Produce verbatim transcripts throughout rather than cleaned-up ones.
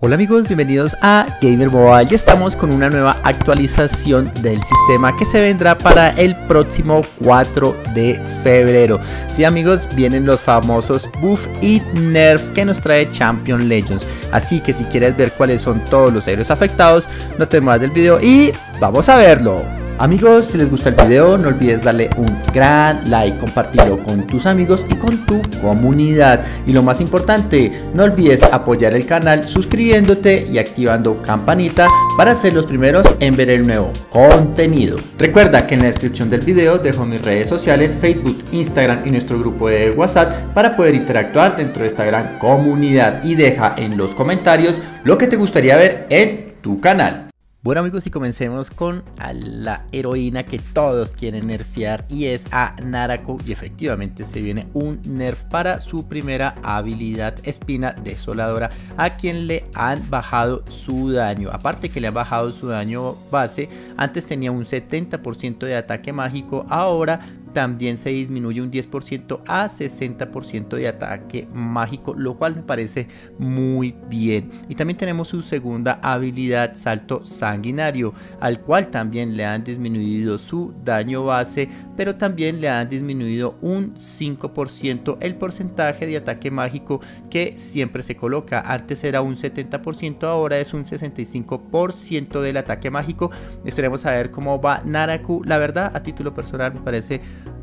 Hola amigos, bienvenidos a Gamer Mobile. Ya estamos con una nueva actualización del sistema que se vendrá para el próximo cuatro de febrero. Sí amigos, vienen los famosos buff y nerf que nos trae Champions Legends. Así que si quieres ver cuáles son todos los héroes afectados, no te muevas del video y vamos a verlo. Amigos, si les gusta el video, no olvides darle un gran like, compartirlo con tus amigos y con tu comunidad. Y lo más importante, no olvides apoyar el canal suscribiéndote y activando campanita para ser los primeros en ver el nuevo contenido. Recuerda que en la descripción del video dejo mis redes sociales, Facebook, Instagram y nuestro grupo de WhatsApp para poder interactuar dentro de esta gran comunidad. Y deja en los comentarios lo que te gustaría ver en tu canal. Bueno amigos, y comencemos con a la heroína que todos quieren nerfear y es a Naraku, y efectivamente se viene un nerf para su primera habilidad Espina Desoladora, a quien le han bajado su daño. Aparte que le han bajado su daño base, antes tenía un setenta por ciento de ataque mágico, ahora también se disminuye un diez por ciento a sesenta por ciento de ataque mágico, lo cual me parece muy bien. Y también tenemos su segunda habilidad Salto Sanguinario, al cual también le han disminuido su daño base, pero también le han disminuido un cinco por ciento el porcentaje de ataque mágico que siempre se coloca. Antes era un setenta por ciento, ahora es un sesenta y cinco por ciento del ataque mágico. Esperemos a ver cómo va Naraku. La verdad, a título personal me parece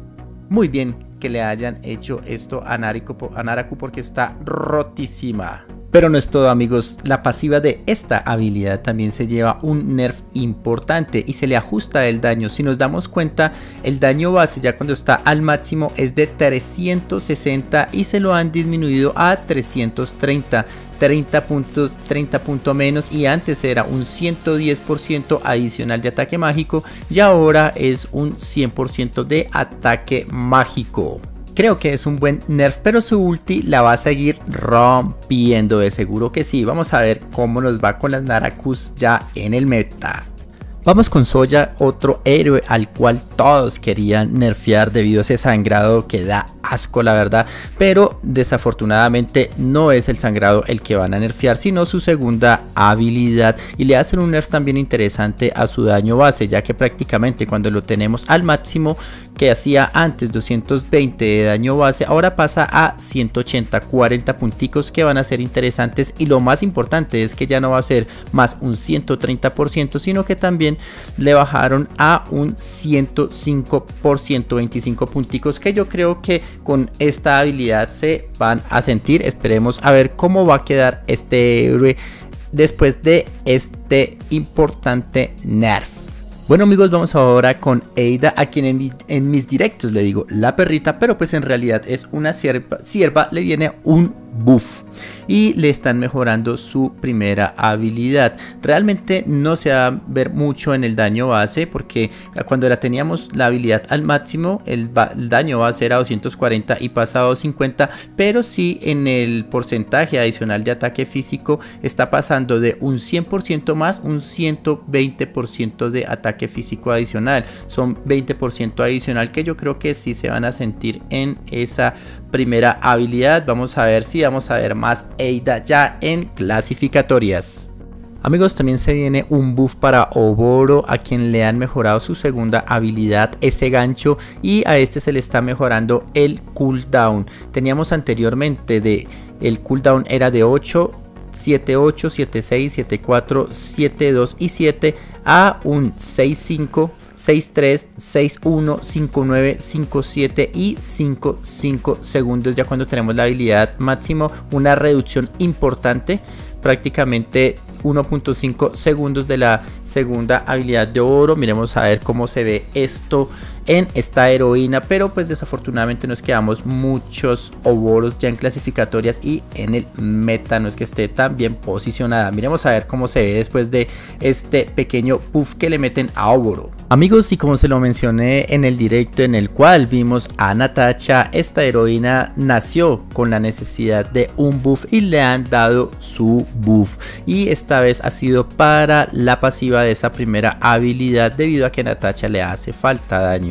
muy bien que le hayan hecho esto a Naraku, a Naraku porque está rotísima. Pero no es todo amigos, la pasiva de esta habilidad también se lleva un nerf importante y se le ajusta el daño. Si nos damos cuenta, el daño base ya cuando está al máximo es de trescientos sesenta y se lo han disminuido a trescientos treinta. treinta puntos, treinta puntos menos, y antes era un ciento diez por ciento adicional de ataque mágico y ahora es un cien por ciento de ataque mágico. Creo que es un buen nerf, pero su ulti la va a seguir rompiendo, de seguro que sí. Vamos a ver cómo nos va con las Narakus ya en el meta. Vamos con Zoya, otro héroe al cual todos querían nerfear debido a ese sangrado que da asco la verdad, pero desafortunadamente no es el sangrado el que van a nerfear, sino su segunda habilidad, y le hacen un nerf también interesante a su daño base, ya que prácticamente cuando lo tenemos al máximo que hacía antes doscientos veinte de daño base, ahora pasa a ciento ochenta, cuarenta punticos que van a ser interesantes, y lo más importante es que ya no va a ser más un ciento treinta por ciento, sino que también le bajaron a un ciento cinco por ciento, veinticinco punticos que yo creo que con esta habilidad se van a sentir. Esperemos a ver cómo va a quedar este héroe después de este importante nerf. Bueno amigos, vamos ahora con Ada, a quien en, mi, en mis directos le digo la perrita, pero pues en realidad es una sierva, sierva le viene un buff y le están mejorando su primera habilidad. Realmente no se va a ver mucho en el daño base, porque cuando la teníamos la habilidad al máximo el, el daño base era doscientos cuarenta y pasa a doscientos cincuenta, pero sí en el porcentaje adicional de ataque físico está pasando de un cien por ciento más un ciento veinte por ciento de ataque físico adicional. Son veinte por ciento adicional que yo creo que sí se van a sentir en esa primera habilidad. Vamos a ver si vamos a ver más Ada ya en clasificatorias. Amigos, también se viene un buff para Oboro, a quien le han mejorado su segunda habilidad, ese gancho, y a este se le está mejorando el cooldown. Teníamos anteriormente de el cooldown era de ocho, siete ocho, siete seis, siete cuatro, siete dos y siete a un seis cinco, seis tres, seis uno, cinco nueve, cinco siete y cinco cinco segundos. Ya cuando tenemos la habilidad máximo, una reducción importante, prácticamente uno punto cinco segundos de la segunda habilidad de Oro. Miremos a ver cómo se ve esto en esta heroína, pero pues desafortunadamente nos quedamos muchos Oboros ya en clasificatorias y en el meta no es que esté tan bien posicionada. Miremos a ver cómo se ve después de este pequeño buff que le meten a Oboro. Amigos, y como se lo mencioné en el directo en el cual vimos a Natacha, esta heroína nació con la necesidad de un buff y le han dado su buff, y esta vez ha sido para la pasiva de esa primera habilidad debido a que a Natacha le hace falta daño.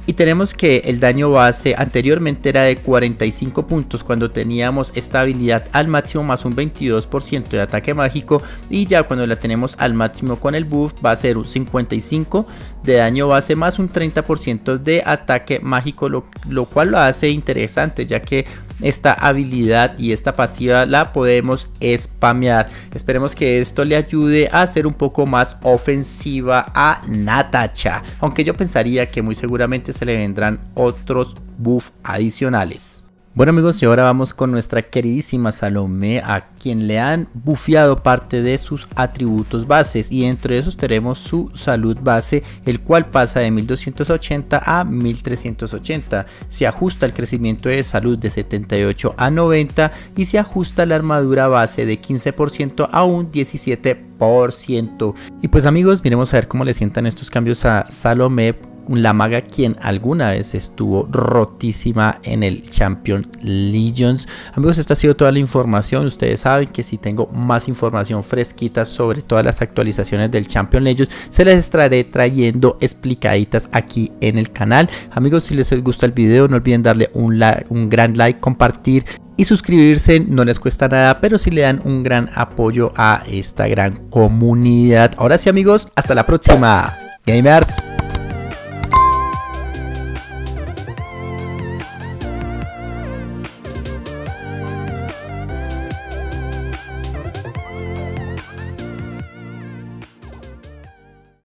Y tenemos que el daño base anteriormente era de cuarenta y cinco puntos cuando teníamos esta habilidad al máximo más un veintidós por ciento de ataque mágico, y ya cuando la tenemos al máximo con el buff va a ser un cincuenta y cinco de daño base más un treinta por ciento de ataque mágico, lo, lo cual lo hace interesante ya que esta habilidad y esta pasiva la podemos spamear. Esperemos que esto le ayude a ser un poco más ofensiva a Natasha, aunque yo pensaría que muy seguramente se le vendrán otros buffs adicionales. Bueno amigos, y ahora vamos con nuestra queridísima Salomé, a quien le han bufeado parte de sus atributos bases, y entre esos tenemos su salud base, el cual pasa de mil doscientos ochenta a mil trescientos ochenta. Se ajusta el crecimiento de salud de setenta y ocho a noventa y se ajusta la armadura base de quince por ciento a un diecisiete por ciento. Y pues amigos, miremos a ver cómo le sientan estos cambios a Salomé, la maga quien alguna vez estuvo rotísima en el Champion Legions. Amigos, esta ha sido toda la información. Ustedes saben que si tengo más información fresquita sobre todas las actualizaciones del Champion Legions, se les estaré trayendo explicaditas aquí en el canal. Amigos, si les gusta el video, no olviden darle un, like, un gran like, compartir y suscribirse. No les cuesta nada, pero sí le dan un gran apoyo a esta gran comunidad. Ahora sí amigos, hasta la próxima, gamers.